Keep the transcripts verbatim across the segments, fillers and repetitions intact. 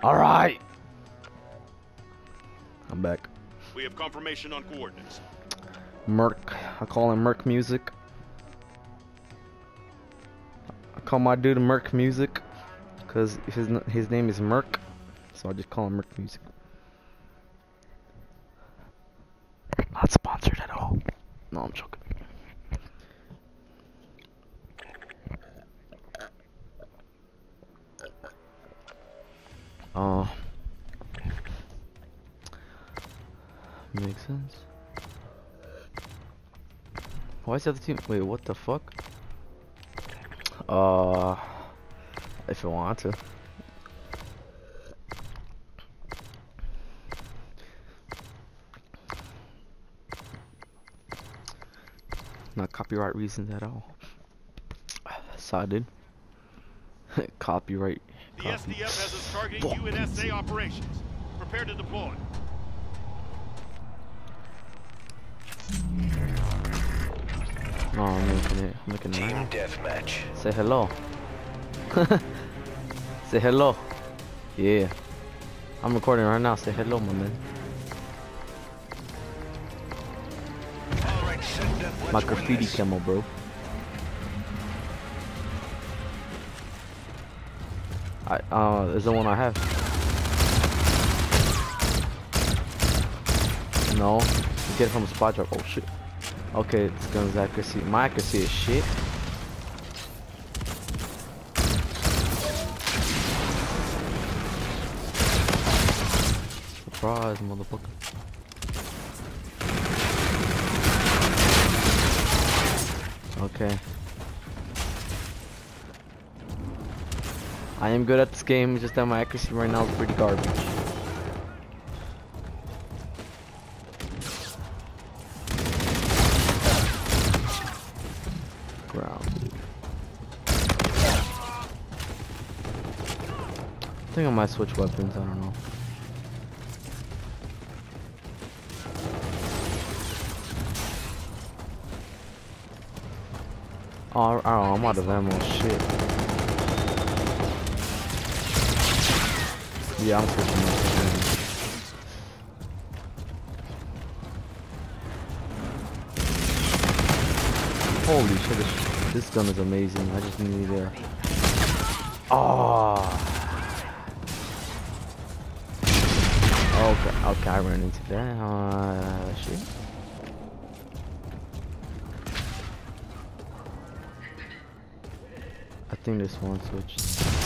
Alright. I'm back. We have confirmation on coordinates. Merc. I call him Merc Music. I call my dude Merc Music because his his name is Merc, so I just call him Merc Music. Not sponsored at all. No, I'm joking. Uh, makes sense. Why is the other team? Wait, what the fuck? Uh, if I want to. Not copyright reasons at all. So I did. Copyright. The Copy. S D F has us targeting Fuck. U N S A operations. Prepare to deploy. No, I'm making it. I'm making it. Team Now. deathmatch. Say hello. Say hello. Yeah. I'm recording right now. Say hello, my man. All right, send up. My Let's win graffiti this. camo, bro. I uh is the one I have. No, you get it from a spot drop. Oh shit. Okay, this gun's accuracy. My accuracy is shit. Surprise, motherfucker. Okay. I am good at this game, just that my accuracy right now is pretty garbage. Ground. I think I might switch weapons, I don't know. Oh, I, I don't know, I'm out of ammo, shit. Yeah, I'm switching weapons. Holy shit, this, this gun is amazing. I just need it there. Oh. Okay, okay, I ran into that. Uh, shit. I think this one switched.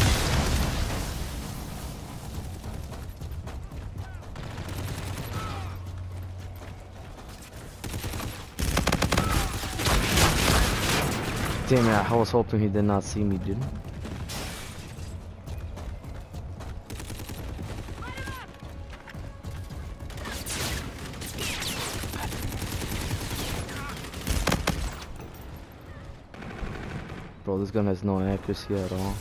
Damn it, I was hoping he did not see me, dude. Bro, this gun has no accuracy at all.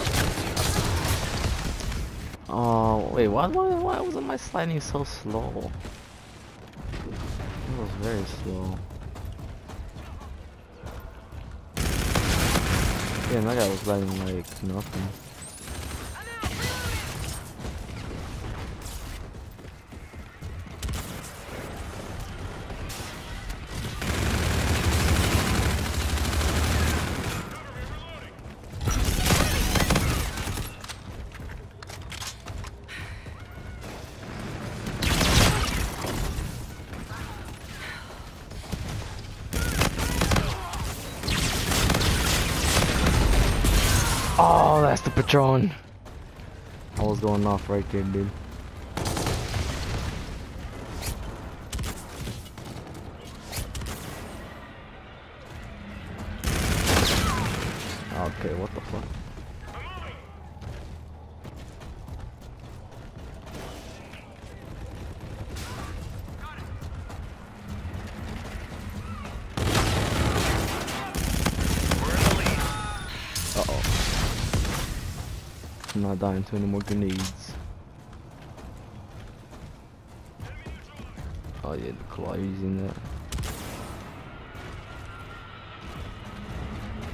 Oh, wait, why, why, why wasn't my sliding so slow? It was very slow. Yeah, that guy was sliding like nothing. Oh, that's the Patron. I was going off right there, dude. Okay, what the fuck? I'm not dying to any more grenades. Oh yeah, the claw using that.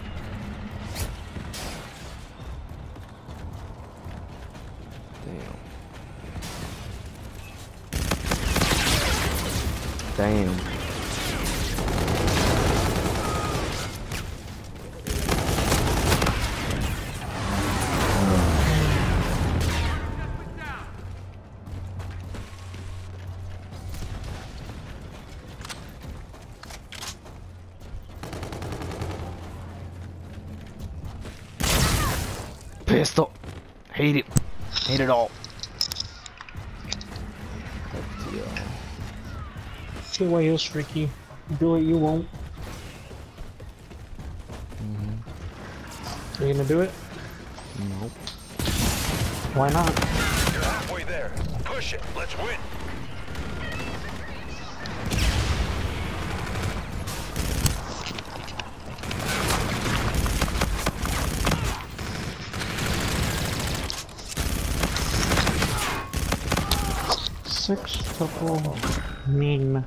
Damn. Damn. Pistol. Hate it. Hate it all. See why else, Ricky? Do it, you won't. Mm-hmm. Are you gonna do it? Nope. Why not? You're halfway there. Push it. Let's win. Six couple meme.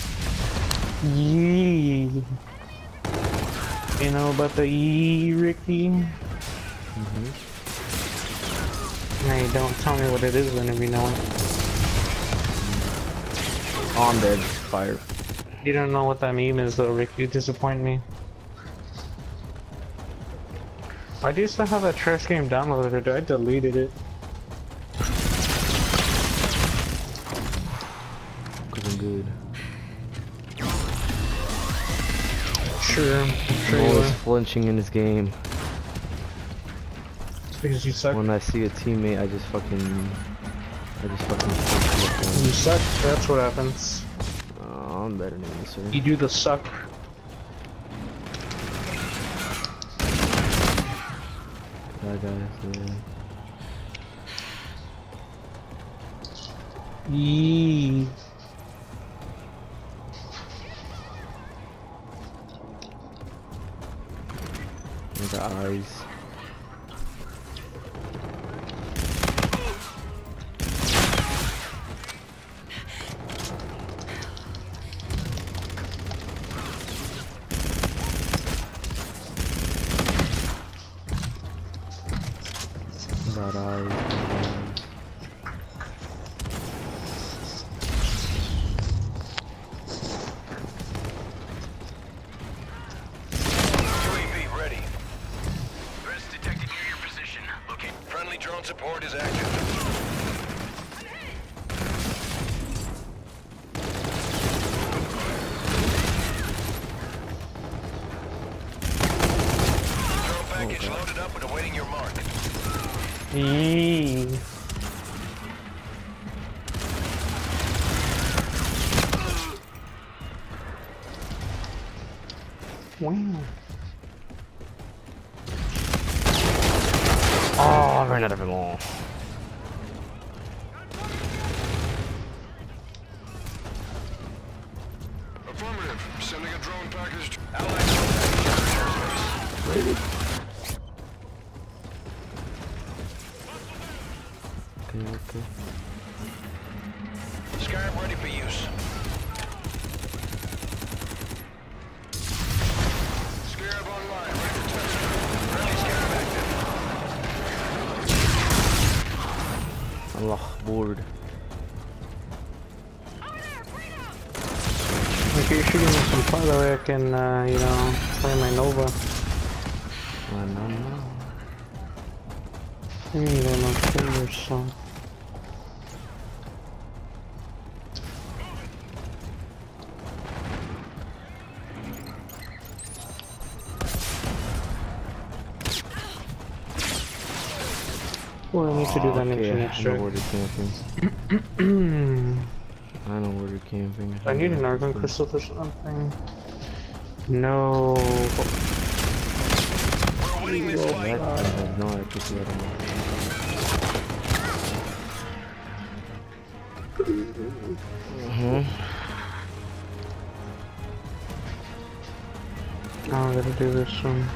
Yee. You know about the yee, Ricky? Mm-hmm. Hey, don't tell me what it is whenever you know it. On dead. Fire. You don't know what that meme is though, Ricky. You disappoint me. Why do you still have that trash game downloaded? I deleted it. Cause I'm good. Sure. Sure I'm you always are. flinching in this game. It's because you suck. When I see a teammate, I just fucking, I just fucking. flinch. You suck. That's what happens. Oh, I'm better than you, sir. You do the suck. That guy's there. Yee. With the eyes. That eyes. U A V ready. Threats detected near your position. Looking. Friendly drone support is active. Drone package loaded up and awaiting your mark. Yee. Wow. Oh, I ran out of ammo. Affirmative. Sending a drone package. Allied drone package. Okay, okay. Scarab ready for use. Scarab online, ready for test. Friendly Scarab active. Allah, bored. If you're shooting me some far away, I can, uh, you know, play my Nova. I don't know. You need to know, kill yourself. Well, I need to do that next Okay, next I know turn. where they're camping. I know where they're camping. I need an argon crystal or something. No. We're winning this That, fight. I have no electricity at all. Mm-hmm. Now I'm gonna do this one.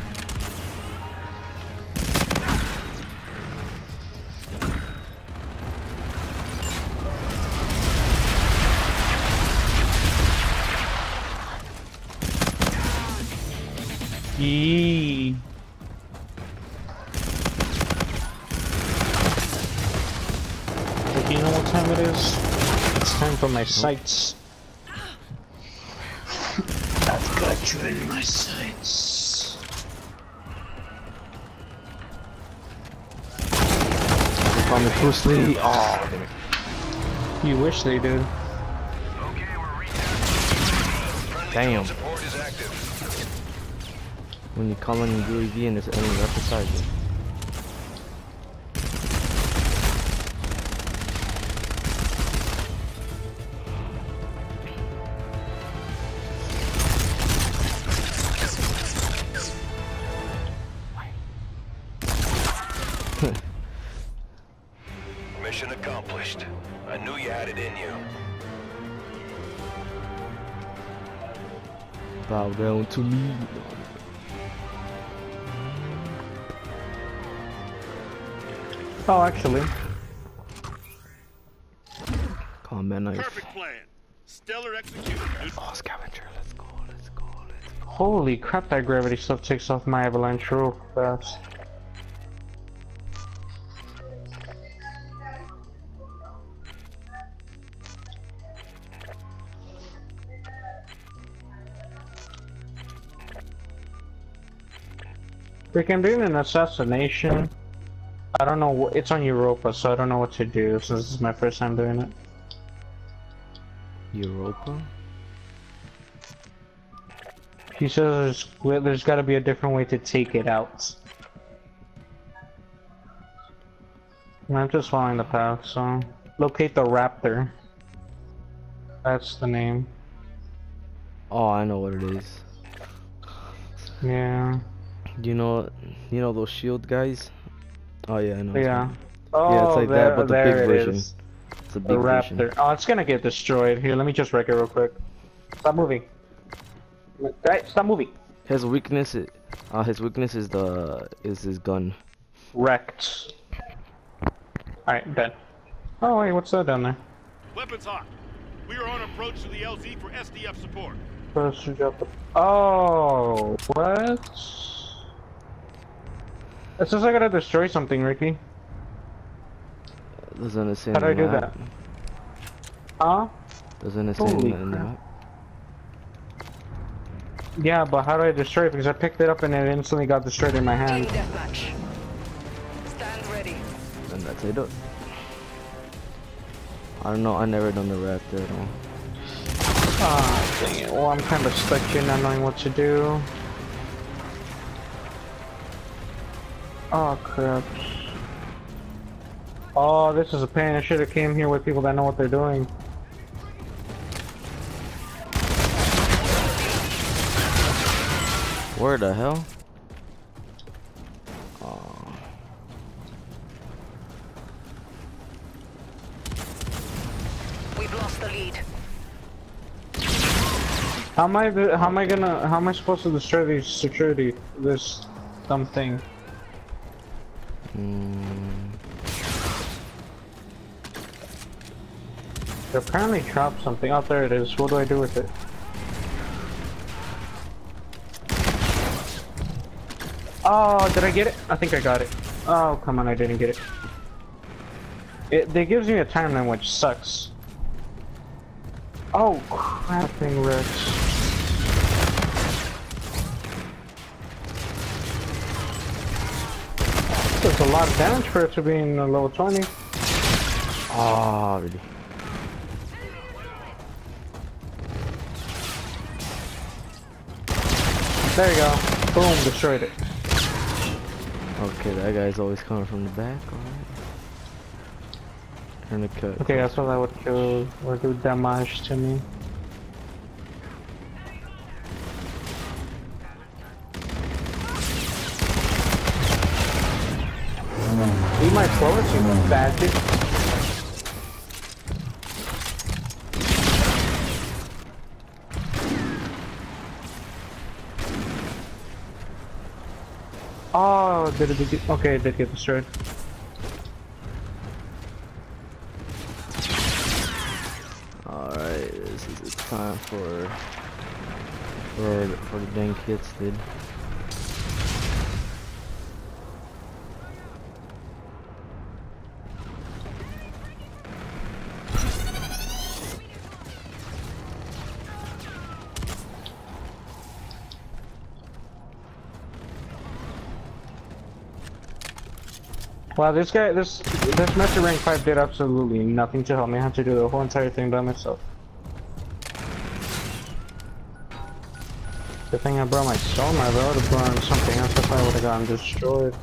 Yee. Like, you know what time it is? It's time for my sights. Got you in my sights. Call me Bruce Lee. Oh, damn it. You wish they did. Okay, we're recapturing. Friendly Damn. drone support is active. When you call on your U A V and there's enemy right beside you. Mission accomplished. I knew you had it in you. Bow down to me. Oh, actually. Combat knife. Perfect plan. Stellar execution. Oh, scavenger. Let's go. Let's go. Let's go. Holy crap, that gravity stuff takes off my avalanche real fast. Rick, I'm doing an assassination. I don't know what, it's on Europa, so I don't know what to do since this is my first time doing it. Europa? He says there's, well, there's gotta be a different way to take it out. And I'm just following the path, so... Locate the raptor. That's the name. Oh, I know what it is. Yeah. You know, you know those shield guys? Oh yeah, I know. Yeah. It's Oh, yeah, it's like there, that, but the there big it version. is. It's a The big raptor. version. Oh, it's gonna get destroyed. Here, let me just wreck it real quick. Stop moving. Right, stop moving. His weakness, is, uh, his weakness is the is his gun. Wrecked. Alright, dead. Oh wait, what's that down there? Weapons hot. We are on approach to the L Z for S D F support. First, you got the- Oh, what? It says I gotta destroy something, Ricky. Doesn't it say How on do I the do map? that? Huh? Doesn't it say Holy in the crap. map? Yeah, but how do I destroy it? Because I picked it up and it instantly got destroyed in my hand. Team deathmatch. Stand ready. And that's it. I don't know. I never done the raptor at all. Ah, dang it. Well, I'm kind of stuck here not knowing what to do. Oh, crap. Oh, this is a pain. I should have came here with people that know what they're doing. Where the hell? Oh. We've lost the lead. How am I? How am I gonna? How am I supposed to destroy these security? This dumb thing. Mm. They apparently dropped something. Oh, there it is. What do I do with it? Oh, did I get it? I think I got it. Oh, come on, I didn't get it. It, it gives me a timeline, which sucks. Oh, crapping Rex. That's a lot of damage for it to be in a level twenty. Oh, really? There you go. Boom, destroyed it. Okay, that guy's always coming from the back. Alright. Turn the cut. Okay, that's what I would kill or do damage to me. Eat my bullets, you bastard. Oh, did it get, okay, it did get destroyed. Alright, this is it's time for for for the dang kits, dude. Wow, this guy, this this match at rank five did absolutely nothing to help me. I had to do the whole entire thing by myself. The thing I brought my storm, I would have brought something else. That's why I would have gotten destroyed.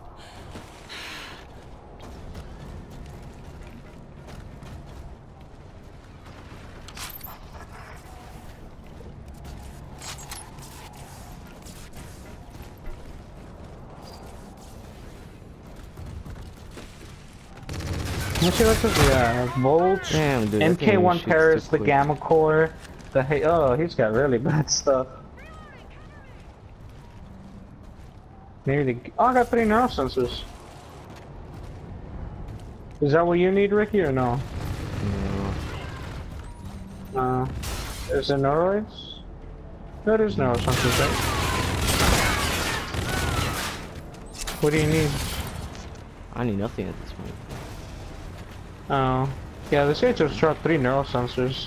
Let's see what this is. Yeah, Volts, Damn, dude, M K one shoots Paris, too the quick. Gamma Core, the hey. Oh, he's got really bad stuff. Maybe the. Oh, I got three neural sensors. Is that what you need, Ricky, or no? No. Uh, is it neuroids? No, it is neural sensors, right? What do you need? I need nothing at this point. Oh, yeah, this guy just dropped three neural sensors.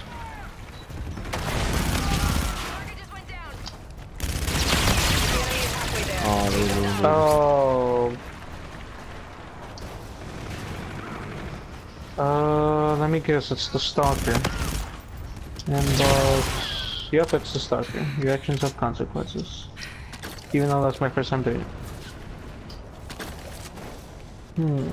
Oh, they lose. Oh. Uh, let me guess, it's the Stalker. And, uh, yep, it's the Stalker. Your actions have consequences. Even though that's my first time doing it. Hmm.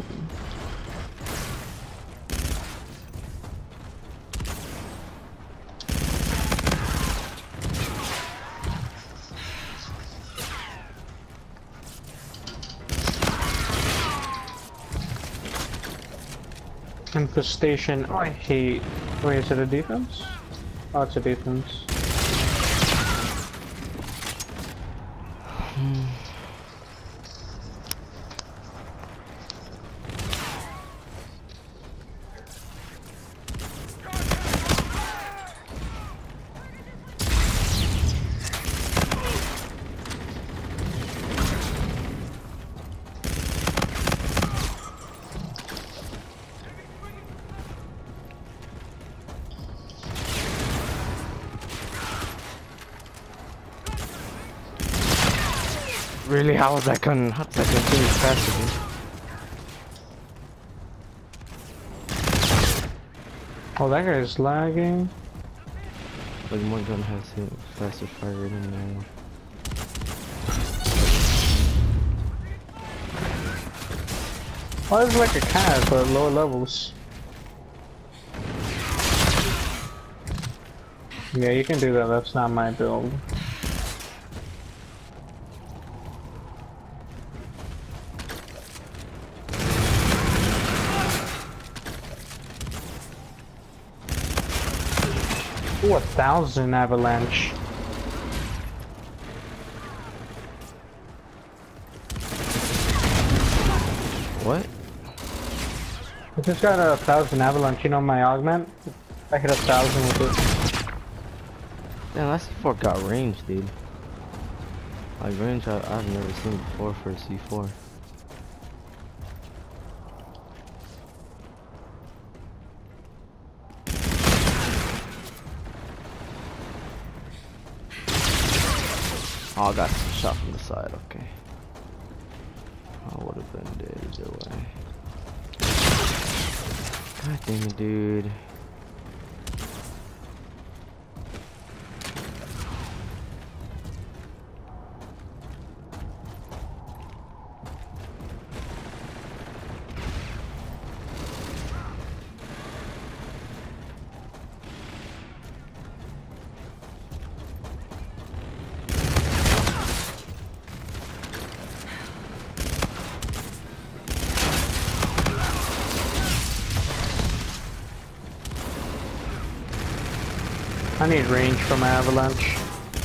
Infestation. Oh, I hate. Wait, is it a defense? Oh, it's a defense. Really? How was that gun? How did that gun finish faster, dude? Oh, that guy is lagging. Like one gun has hit faster fire rate than the other one. Oh, it's like a cat, but lower levels. Yeah, you can do that. That's not my build. Ooh, a thousand avalanche. What? I just got a thousand avalanche. You know my augment? I hit a thousand with it. Damn, that C four got range, dude. Like range I, I've never seen before for a C four. Oh, I got shot from the side, okay. I would have been dead either way. God damn it, dude. I need range for my avalanche.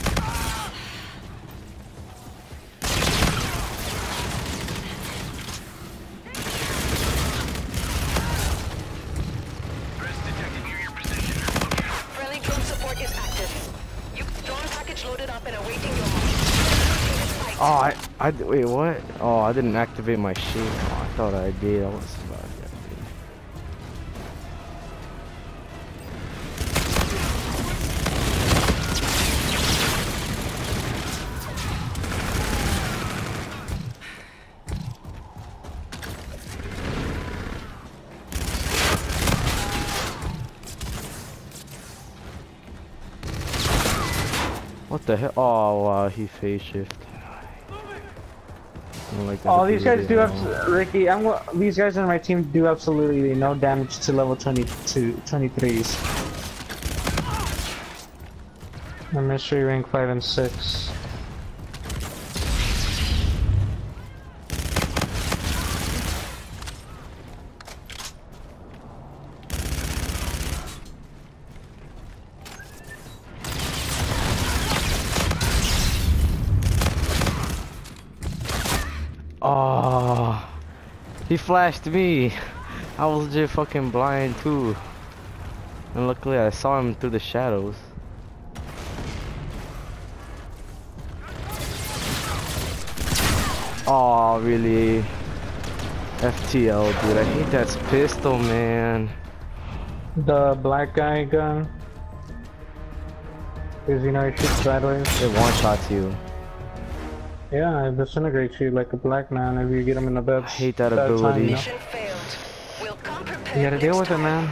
Friendly drone support is active. You drone package loaded up and awaiting your mark. Oh, I, I, wait, what? Oh, I didn't activate my shit. Oh, I thought I did. I was about to get it. What the hell? Oh wow, he phase shift. I don't like that Oh, these guys ability do at have all. Ricky. I'm these guys on my team do absolutely no damage to level twenty-two, twenty-threes. I'm mystery rank five and six. Oh, he flashed me. I was legit fucking blind too. And luckily I saw him through the shadows. Oh, really? F T L, dude. I hate that pistol, man. The black guy gun. Because you know it shoots sideways. It one-shots you. Yeah, it disintegrates you like a black man if you get him in the bed. I hate that Bad ability. time, you know? Mission failed. We'll come prepared You gotta deal next with it, time. man.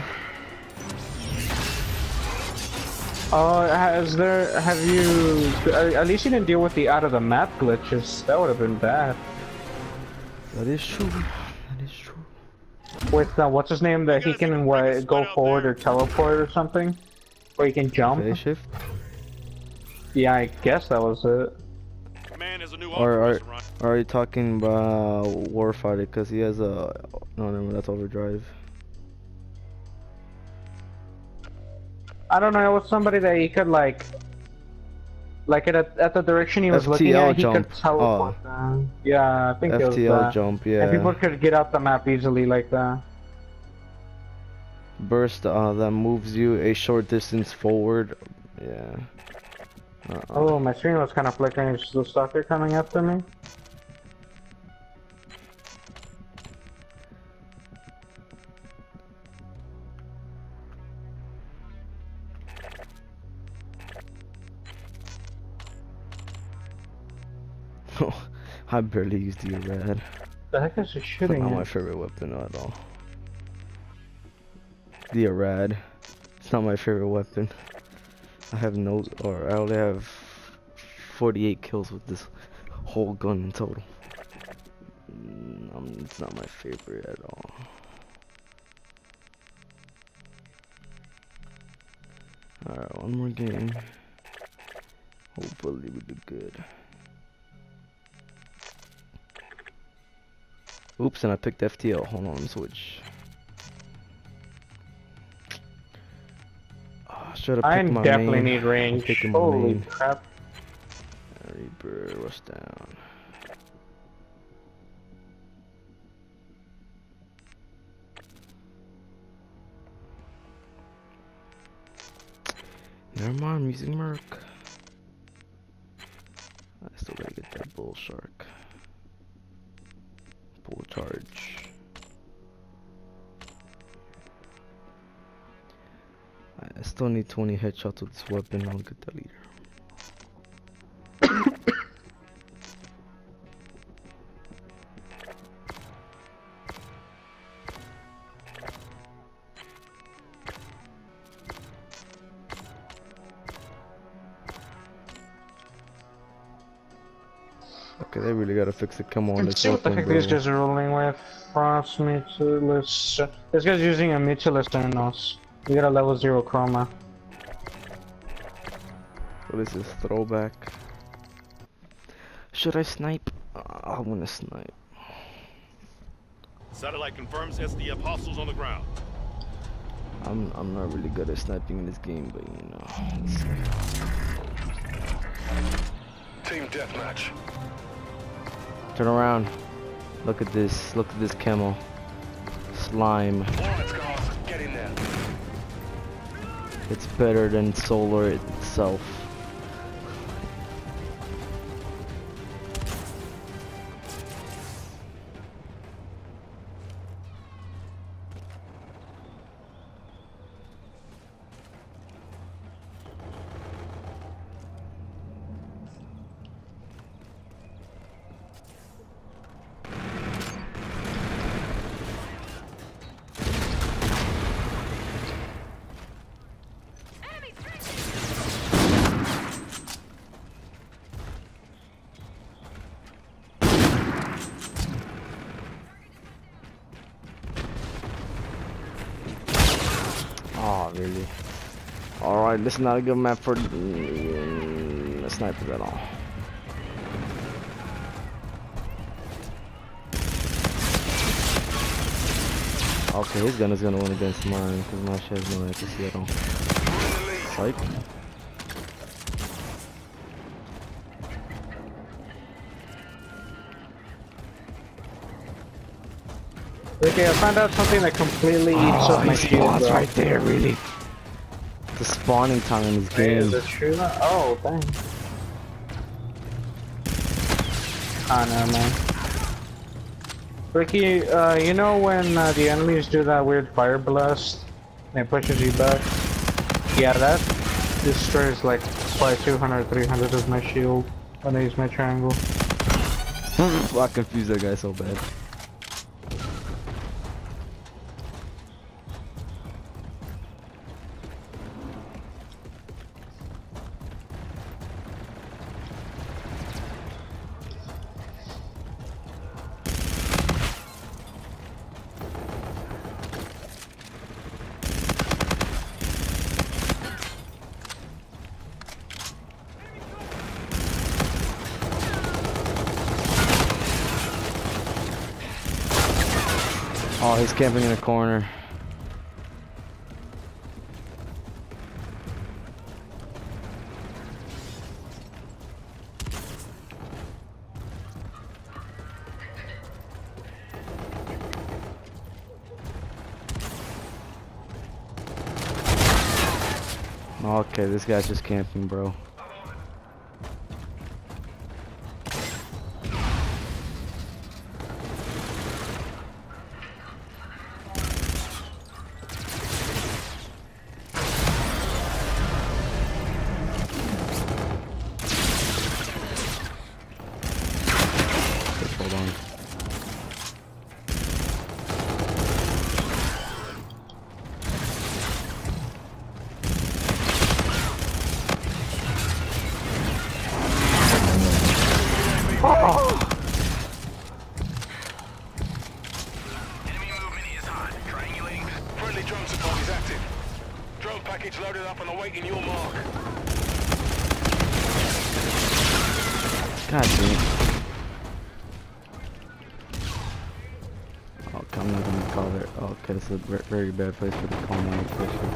Oh, has there, have you, at least you didn't deal with the out of the map glitches. That would have been bad. That is true. That is true. With, uh, what's his name, that he You guys can can, break what, this go one out forward there. or teleport or something? Or he can jump? Phase shift? Yeah, I guess that was it. Man is a new Or offer are, restaurant. are you talking about Warfighter? Because he has a... No, no, that's Overdrive. I don't know, it was somebody that he could, like, like at, a, at the direction he was looking F T L at, he jump. could teleport down. Yeah, I think it was F T L that. jump, And people yeah. could get out the map easily like that. Burst uh, that moves you a short distance forward. Yeah. Uh-uh. Oh, my screen was kind of flickering. Is the stalker coming after me? I barely used the Arad. The heck is he It's shooting not my at? favorite weapon at all. The Arad. It's not my favorite weapon. I have no, or I only have forty-eight kills with this whole gun in total. Mm, um, it's not my favorite at all. Alright, one more game. Hopefully we do good. Oops, and I picked F T L. Hold on, let me switch. Oh, should I have picked my definitely main. need range. I'm picking my Holy main. crap. Reaper, rush down. Never mind, I'm using Merc. I still gotta get that bull shark. Full charge. I still need twenty headshots with this weapon. I'll get the leader. Okay, they really gotta fix it. Come on, Let's this see what the weapon, heck these bro. guys are rolling with. Frost, Mytilus. This guy's using a Mytilus Thanos. We got a level zero chroma. What is this? Throwback? Should I snipe? Uh, I wanna snipe. Satellite confirms S D F hostiles on the ground. I'm I'm not really good at sniping in this game, but you know. Let's see. Team deathmatch. Turn around. Look at this. Look at this camo. Slime. Let's go. Get in there. It's better than solar itself. Oh, really? Alright, this is not a good map for mm, a sniper at all. Okay, his gun is gonna win against mine because my shit has no accuracy at all. Psych. Okay, I found out something that completely eats Oh, up my he shield, spawns bro. right there, really. The spawning time in this Hey, game. is it true? Oh, dang. Oh, no, man. Ricky, uh, you know when uh, the enemies do that weird fire blast and it pushes you back? Yeah, that destroys like by two hundred, three hundred of my shield when I use my triangle. I confused that guy so bad. Oh, he's camping in a corner. Okay, this guy's just camping, bro. Hold on. Enemy movement is hot. Triangulate. Friendly drone support is active. Drone package loaded up and awaiting your mark. God damn it. Oh, I'm not gonna call it. Oh, okay, this is a ve- very bad place for the common location.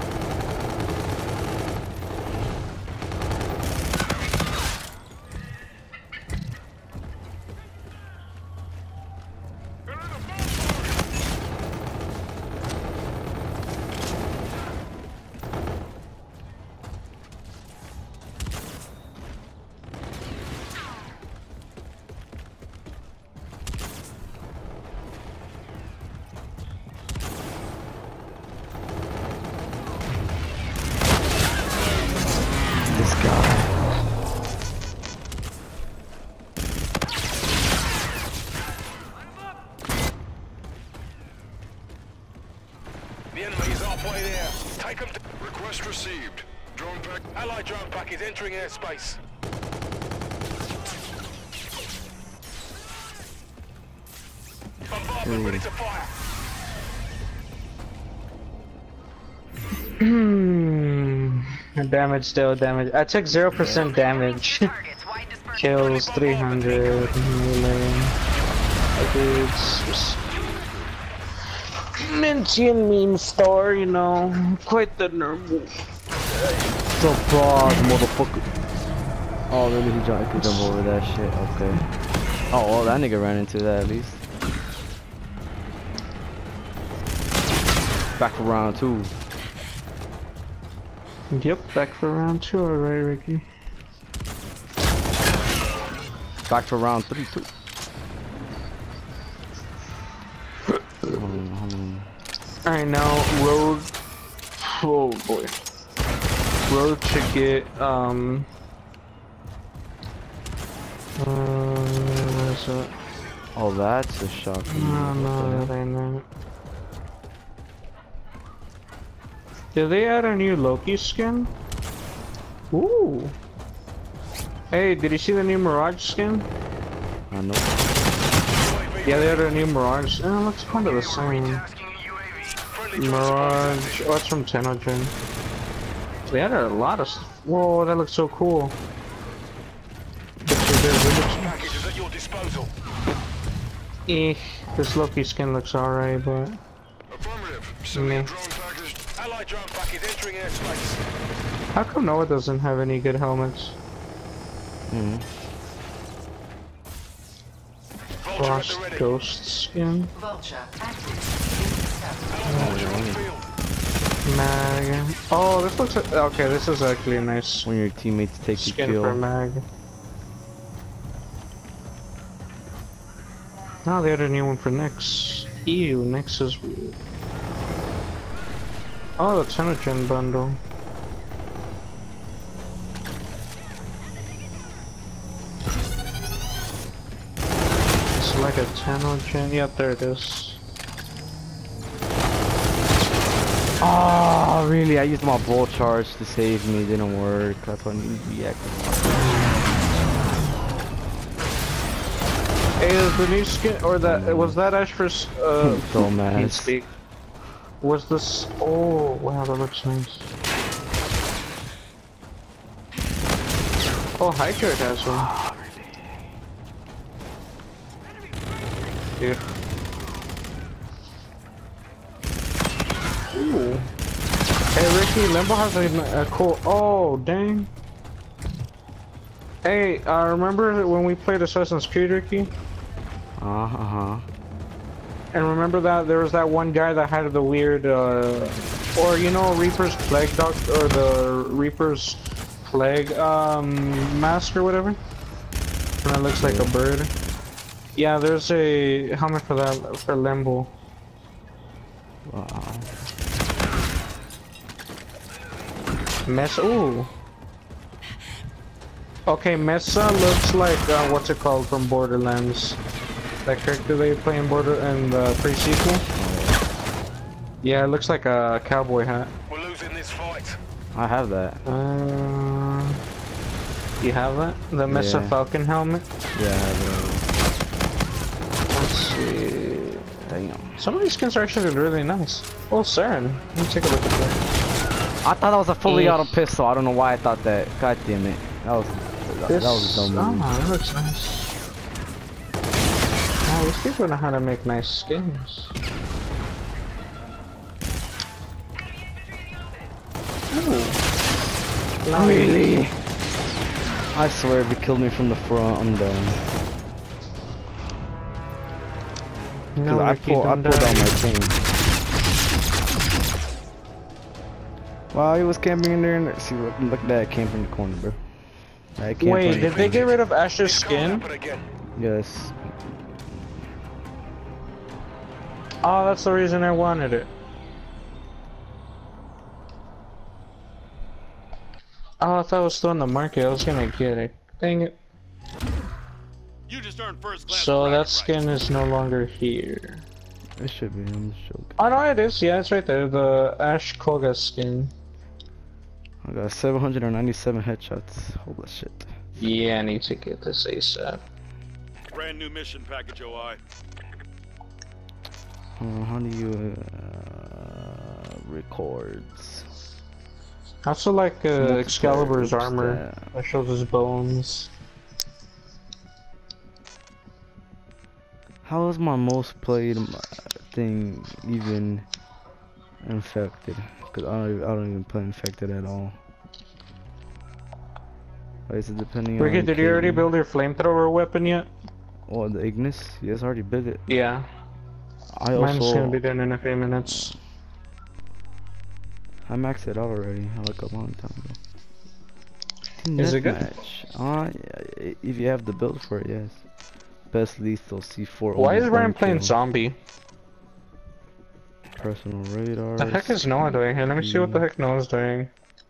This guy. The enemy is halfway there. Take them to... Request received. Drone pack... Allied drone pack is entering airspace. Bombardment ready to fire. Hmm. Damage still damage. I took zero percent damage. Kills three hundred. Melee. It's Mintian meme star, you know. Quite the normal. Surprise, motherfucker. Oh, really? He jumped, he could jump over that shit. Okay. Oh, well, that nigga ran into that at least. Back for round two. Yep, back for round two already, Ricky. Back for round three, too. Hold on, hold on. Alright, now road. Oh boy. Road to get um. Uh, where's that? Oh, that's a shocking. No, no, that ain't it. Did they add a new Loki skin? Ooh. Hey, did you see the new Mirage skin? I know. Yeah, they added a new Mirage. Uh, looks kind of the same. Tasking U A V. Friendly Friendly drone support is Mirage. active. Oh, it's from Tenogen. They had a lot of stuff. Whoa, that looks so cool. Package is at your disposal. Eh, this Loki skin looks alright, but Affirmative. Civilian Mm. drone package. Allied drone package entering airspace. how come Noah doesn't have any good helmets? Mm. Vulture at Frost the ready. Ghost skin. Vulture active. Allied Vulture on the field. Mag. Oh, this looks okay. This is actually a nice When your teammates take the skin for kill. Mag. Now they had a new one for Nyx. Ew, Nyx is weird. Oh, the Tenogen bundle. It's like a Tenogen. Yeah, there it is. Oh, really? I used my bull charge to save me. It didn't work. That's why I need to react. Hey, is the new skin or that was that Ash for s- uh Dumbass. can't speak. Was this? Oh wow, that looks nice. Oh, Hiker has one. Dude. Ooh. Hey Ricky, Limbo has a, a cool. Oh dang. Hey, uh, remember when we played Assassin's Creed, Ricky? Uh huh. And remember that there was that one guy that had the weird, uh, or you know, Reaper's Plague Doc, or the Reaper's Plague um, mask or whatever? And it looks like a bird. Yeah, there's a helmet for that, for Limbo. Wow. Mesa, ooh. Okay, Mesa looks like, uh, what's it called from Borderlands? That character they play in Border in the pre-sequel? Yeah, it looks like a cowboy hat. We're losing this fight. I have that. Uh, you have that? The Mesa Yeah. Falcon helmet? Yeah, I have Let's see. that. Damn. Some of these skins are actually really nice. Oh, Saren. Let me take a look at that. I thought that was a fully Eh. auto pistol. I don't know why I thought that. God damn it. That was that, This, that was a dumb move. oh, that looks nice. Oh, these people know how to make nice skins. Ooh. Nice. Really? I swear if you killed me from the front, I'm done. No, Cause I, Ricky, pull, I don't pulled die. out my thing. Wow, he was camping in there. And see, look, look at that camp in the corner, bro. That camp Wait, in did the they get corner. rid of Ash's It's gonna skin? happen again. Yes. Oh, that's the reason I wanted it. Oh, I thought it was still in the market. I was gonna get it. Dang it. You just earned first class. So bragging that rights. skin is no longer here. It should be. I'm just joking. Oh no, it is. Yeah, it's right there. The Ash Koga skin. I got seven hundred ninety-seven headshots. Holy shit. Yeah, I need to get this ASAP. Brand new mission package, O I. Uh, how do you uh, records? I also like uh, Multiplayer, Excalibur's what's armor. that? That shows his bones. How is my most played uh, thing even infected? Cause I don't, even, I don't even play infected at all. Or is it depending Ricky, on? did you already K D? build your flamethrower weapon yet? Oh, the Ignis? Yes, I already built it. Yeah. I Mine's also gonna be done in a few minutes. I maxed it out already, like a long time ago. Team Is it good? Deathmatch. Uh, yeah, if you have the build for it, yes. Best lethal C four. Why is almost Ryan one playing kill. zombie? Personal radar. The heck is Noah doing here? Let me see what the heck Noah's doing.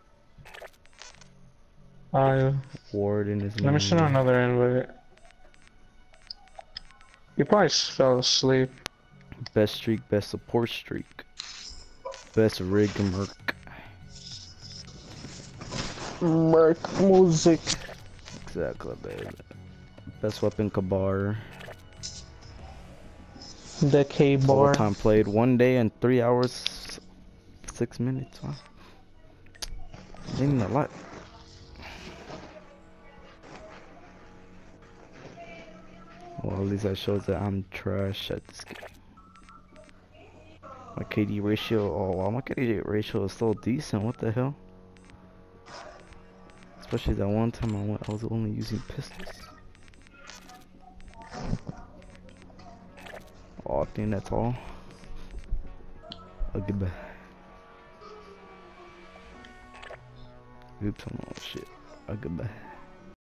Uh, Warden is. let me send mine. another invite. You probably s- fell asleep. Best streak, best support streak. Best rig merc. Merc music. Exactly, baby. Best weapon Kabar. The K Total bar. time played one day and three hours six minutes, wow. Ain't a lot. Well, at least that shows that I'm trash at this game. My K D ratio, oh wow, my K D ratio is so decent, what the hell? Especially that one time I went, I was only using pistols. Oh, I think that's all. Oh, goodbye. Oops, oh shit. Oh, goodbye.